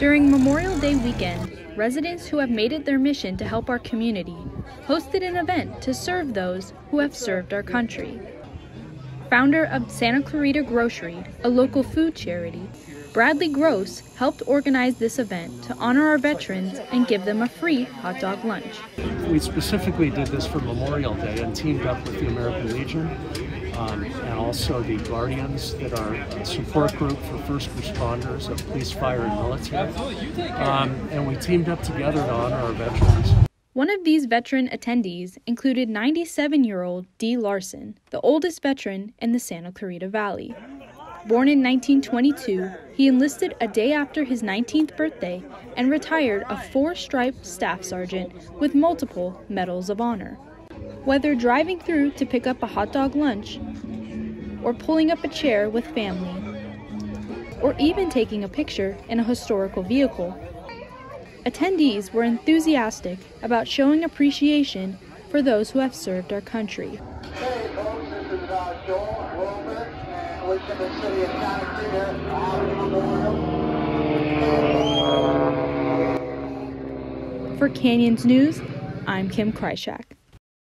During Memorial Day weekend, residents who have made it their mission to help our community hosted an event to serve those who have served our country. Founder of Santa Clarita Grocery, a local food charity, Bradley Gross helped organize this event to honor our veterans and give them a free hot dog lunch. We specifically did this for Memorial Day and teamed up with the American Legion and also the Guardians, that are a support group for first responders of police, fire, and military. And we teamed up together to honor our veterans. One of these veteran attendees included 97-year-old Dee Larson, the oldest veteran in the Santa Clarita Valley. Born in 1922, he enlisted a day after his 19th birthday and retired a 4-striped staff sergeant with multiple medals of honor. Whether driving through to pick up a hot dog lunch, or pulling up a chair with family, or even taking a picture in a historical vehicle, attendees were enthusiastic about showing appreciation for those who have served our country. Hey folks, this is Joel Wilbur, and wishing the city of Santa Clarita a happy Memorial. For Canyons News, I'm Kim Kryshak.